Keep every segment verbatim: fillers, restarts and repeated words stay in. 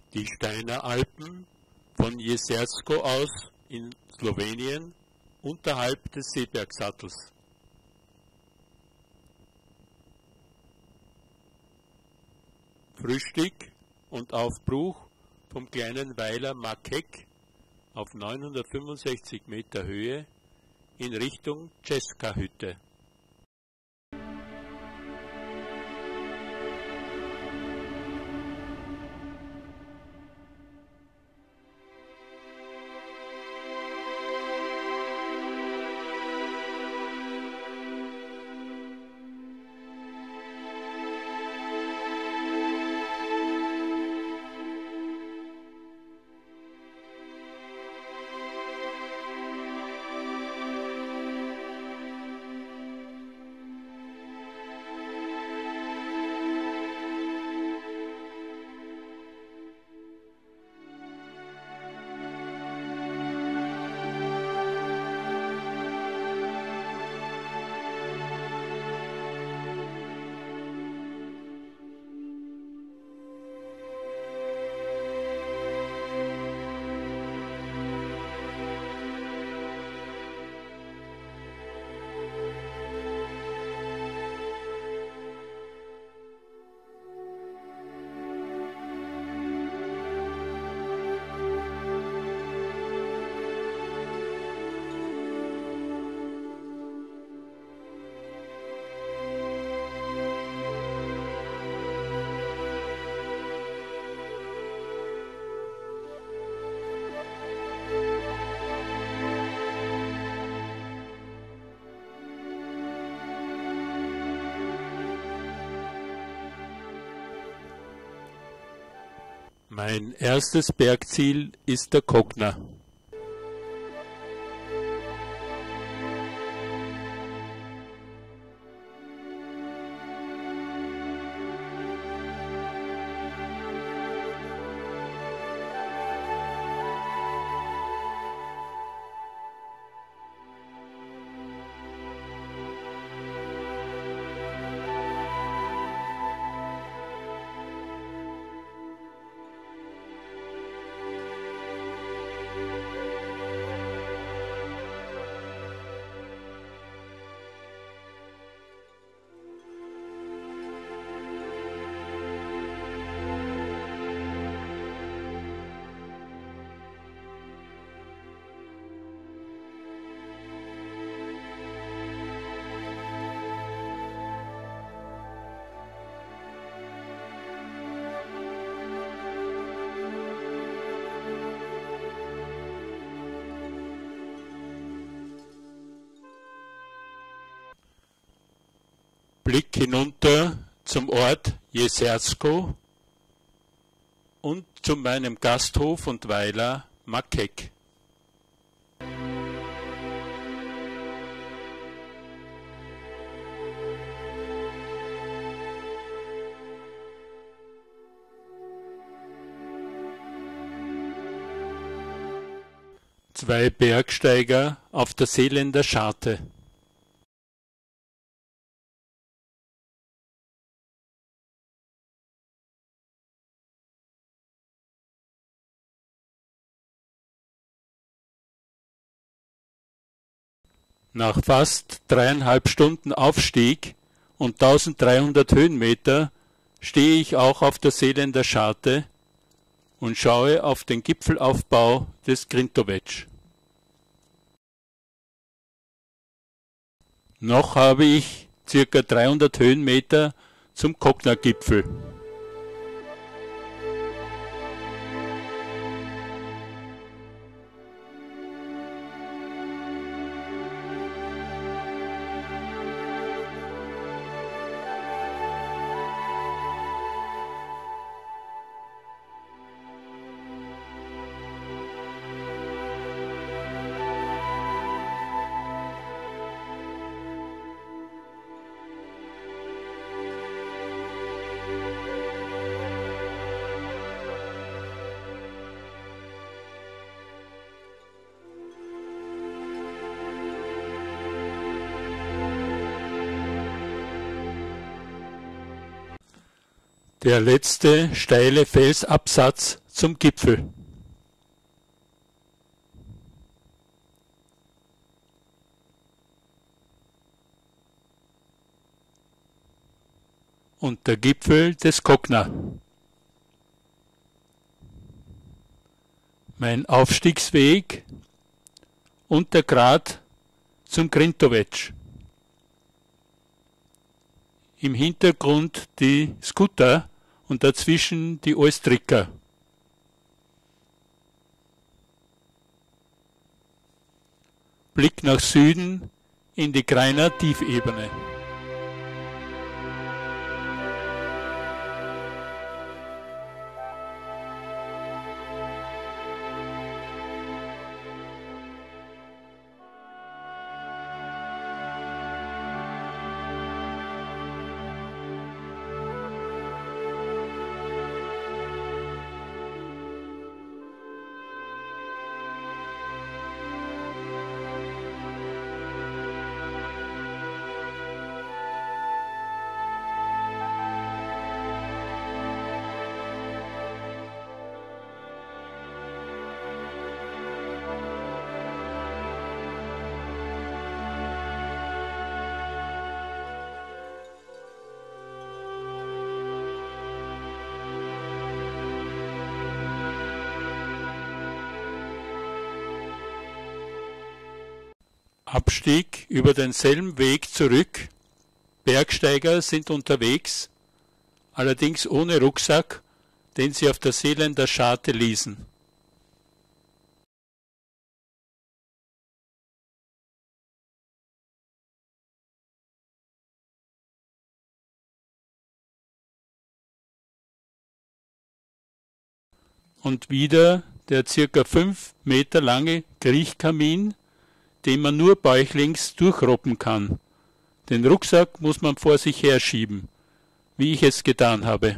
Die Steiner Alpen von Jezersko aus in Slowenien unterhalb des Seebergsattels. Frühstück und Aufbruch vom kleinen Weiler Makek auf neunhundertfünfundsechzig Meter Höhe in Richtung Česká-Hütte. Mein erstes Bergziel ist der Kokna. Blick hinunter zum Ort Jezersko und zu meinem Gasthof und Weiler Makek. Zwei Bergsteiger auf der Seeländer Scharte. Nach fast dreieinhalb Stunden Aufstieg und eintausenddreihundert Höhenmeter stehe ich auch auf der Seeländer Scharte und schaue auf den Gipfelaufbau des Grintovec. Noch habe ich ca. dreihundert Höhenmeter zum Kokna-Gipfel. Der letzte steile Felsabsatz zum Gipfel. Und der Gipfel des Kokna. Mein Aufstiegsweg und der Grat zum Grintovec. Im Hintergrund die Skuta und dazwischen die Ostrika. Blick nach Süden in die Krainer Tiefebene. Abstieg über denselben Weg zurück. Bergsteiger sind unterwegs, allerdings ohne Rucksack, den sie auf der Seeländer Scharte ließen. Und wieder der circa fünf Meter lange Kriechkamin, den man nur bäuchlings durchroppen kann. Den Rucksack muss man vor sich herschieben, wie ich es getan habe.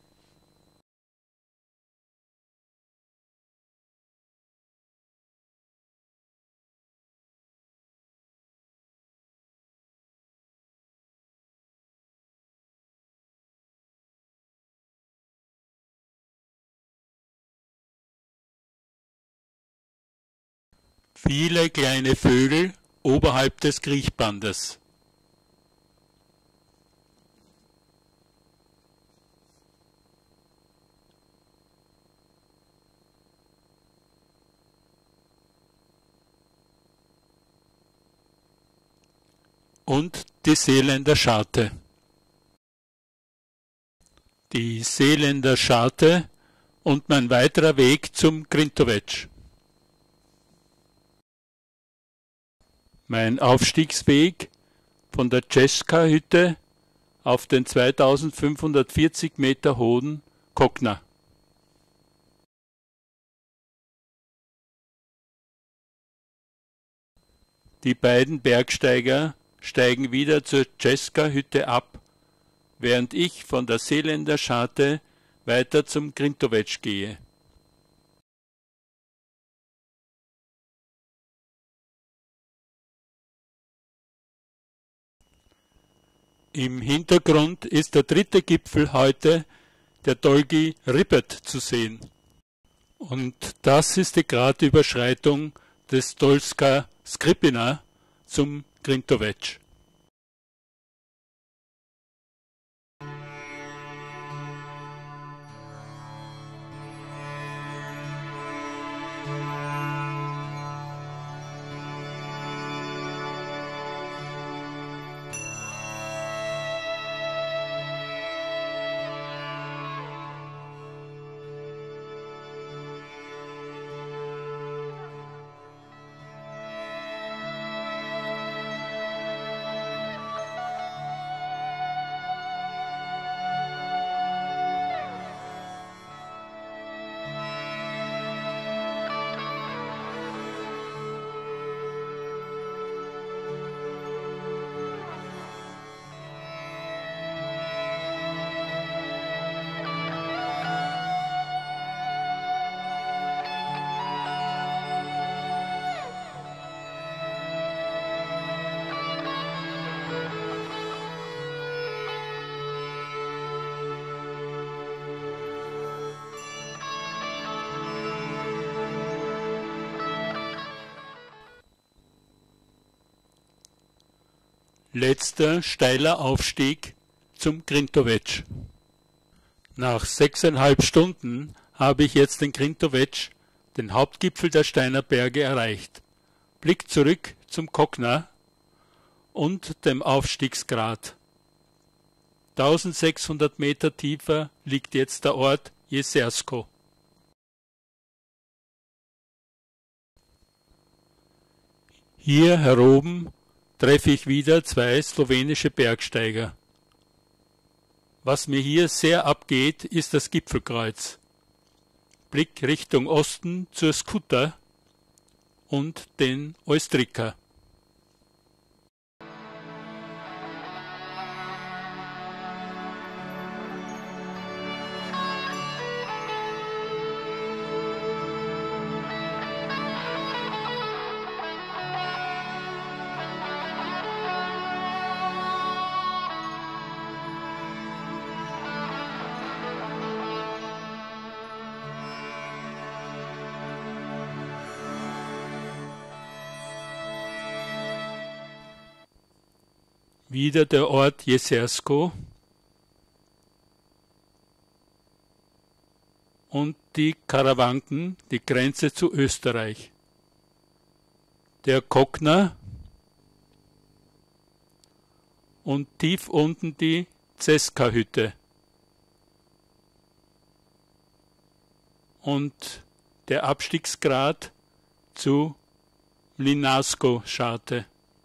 Viele kleine Vögel oberhalb des Kriechbandes. Und die Seeländer Scharte. Die Seeländer Scharte und mein weiterer Weg zum Grintovec. Mein Aufstiegsweg von der Česka-Hütte auf den zweitausendfünfhundertvierzig Meter hohen Kokna. Die beiden Bergsteiger steigen wieder zur Česka-Hütte ab, während ich von der Seeländer Scharte weiter zum Grintovec gehe. Im Hintergrund ist der dritte Gipfel heute, der Dolgi Ribet, zu sehen. Und das ist die Gratüberschreitung des Dolska Skripina zum Grintovec. letzter steiler Aufstieg zum Grintovec. Nach sechseinhalb Stunden habe ich jetzt den Grintovec, den Hauptgipfel der Steiner Berge, erreicht. Blick zurück zum Kokna und dem Aufstiegsgrat. eintausendsechshundert Meter tiefer liegt jetzt der Ort Jezersko. Hier heroben treffe ich wieder zwei slowenische Bergsteiger. Was mir hier sehr abgeht, ist das Gipfelkreuz. Blick Richtung Osten zur Skuta und den Oystrika. Wieder der Ort Jezersko und die Karawanken, die Grenze zu Österreich. Der Kokna und tief unten die Ceska-Hütte und der Abstiegsgrat zu Mlynarsko-Scharte.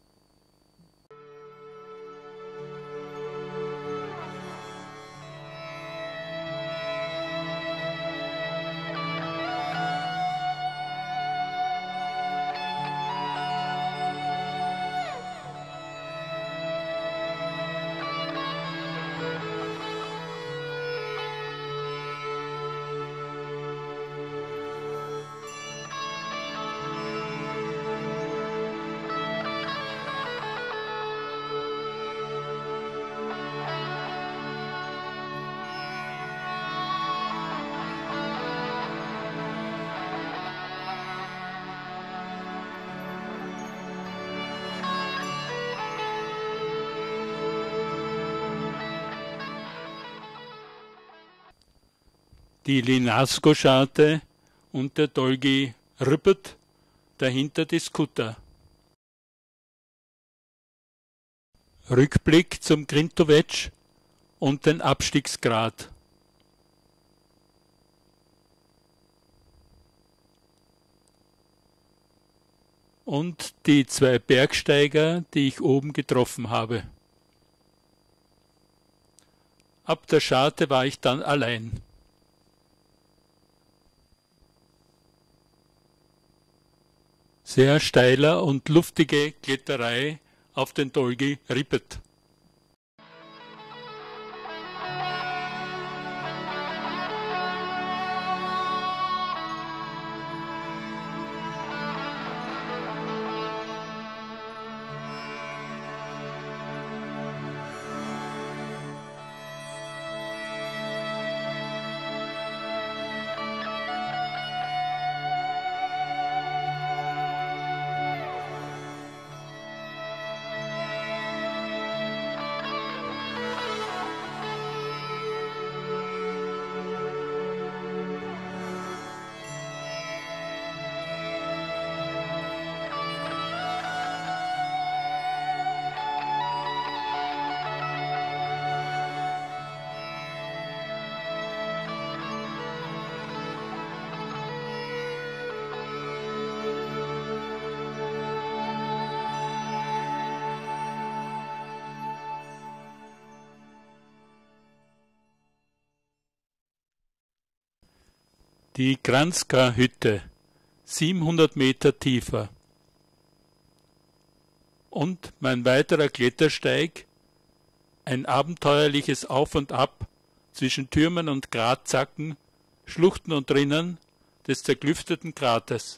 Die Mlynarsko-Scharte und der Dolgi Rüppet, dahinter die Skuta. Rückblick zum Grintovec und den Abstiegsgrat. Und die zwei Bergsteiger, die ich oben getroffen habe. Ab der Scharte war ich dann allein. Sehr steiler und luftige Kletterei auf den Dolgi Rüppet. Die Kranjska-Hütte, siebenhundert Meter tiefer. Und mein weiterer Klettersteig, ein abenteuerliches Auf und Ab zwischen Türmen und Gratzacken, Schluchten und Rinnen des zerklüfteten Kraters.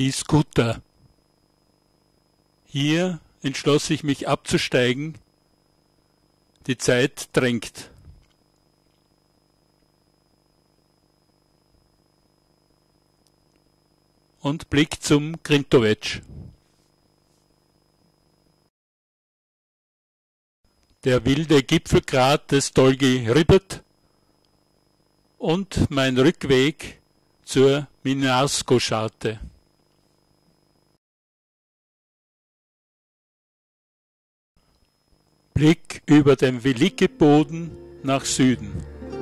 die Skuta. Hier entschloss ich mich abzusteigen. Die Zeit drängt. Und Blick zum Grintovec. Der wilde Gipfelgrat des Dolgi Hribet und mein Rückweg zur Minarsko-Scharte. Blick über den Veliki-Boden nach Süden.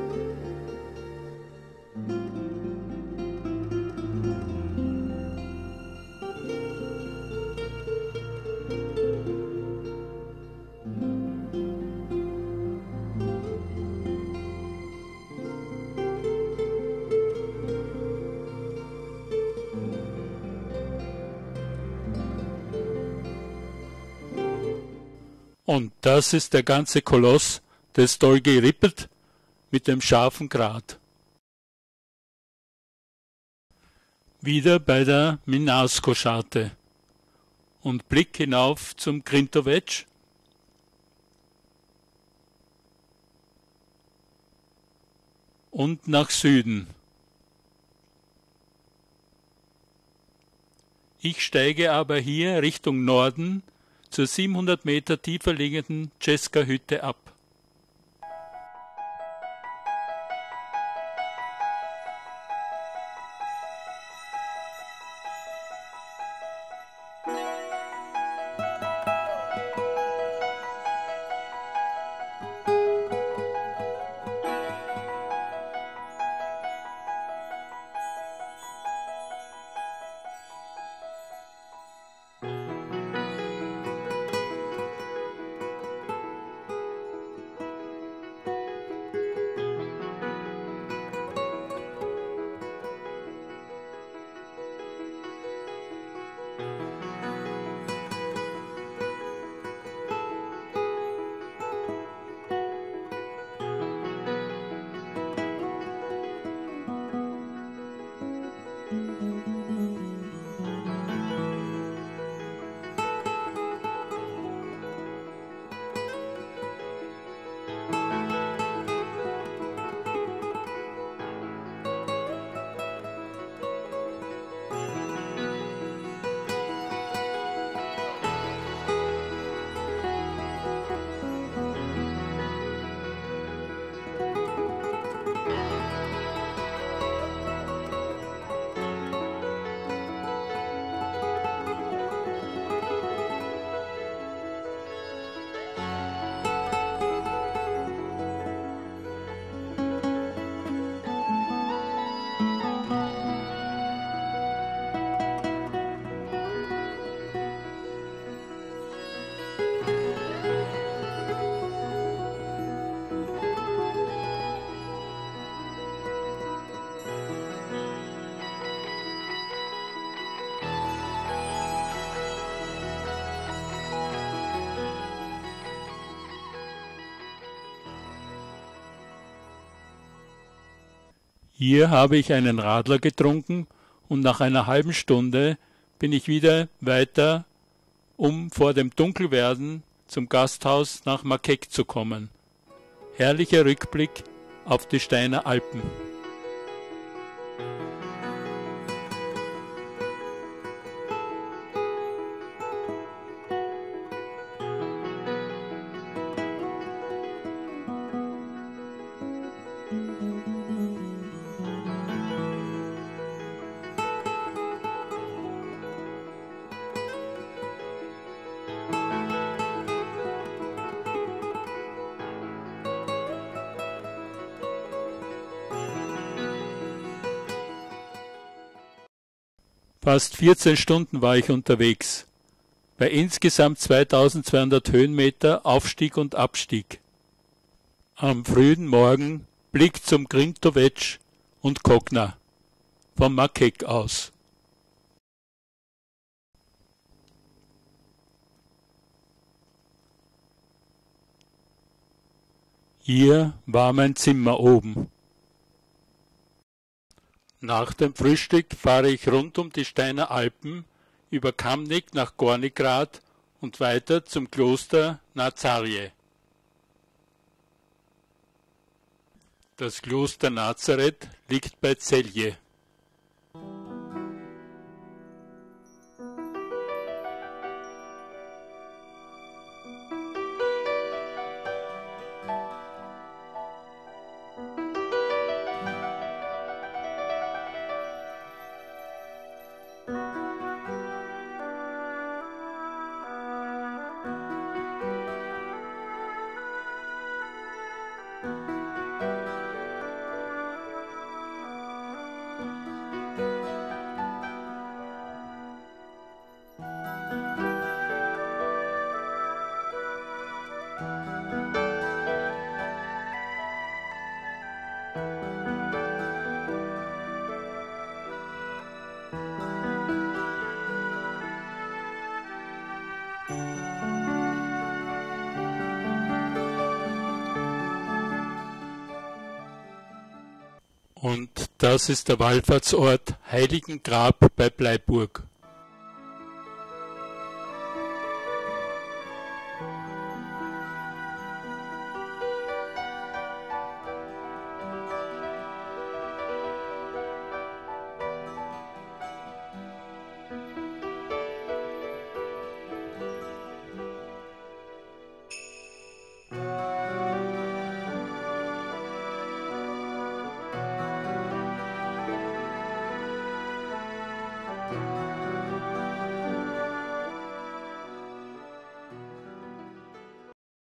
Und das ist der ganze Koloss des Dolgi Hribet mit dem scharfen Grat. Wieder bei der Minarsko-Scharte und Blick hinauf zum Grintovec. Und nach Süden. Ich steige aber hier Richtung Norden zur siebenhundert Meter tiefer liegenden Česka-Hütte ab. Hier habe ich einen Radler getrunken und nach einer halben Stunde bin ich wieder weiter, um vor dem Dunkelwerden zum Gasthaus nach Makek zu kommen. Herrlicher Rückblick auf die Steiner Alpen. Fast vierzehn Stunden war ich unterwegs, bei insgesamt zweitausendzweihundert Höhenmeter Aufstieg und Abstieg. Am frühen Morgen Blick zum Grintovec und Kokna, vom Makek aus. Hier war mein Zimmer oben. Nach dem Frühstück fahre ich rund um die Steiner Alpen über Kamnik nach Gornigrad und weiter zum Kloster Nazarje. Das Kloster Nazareth liegt bei Celje. Und das ist der Wallfahrtsort Heiligengrab bei Bleiburg.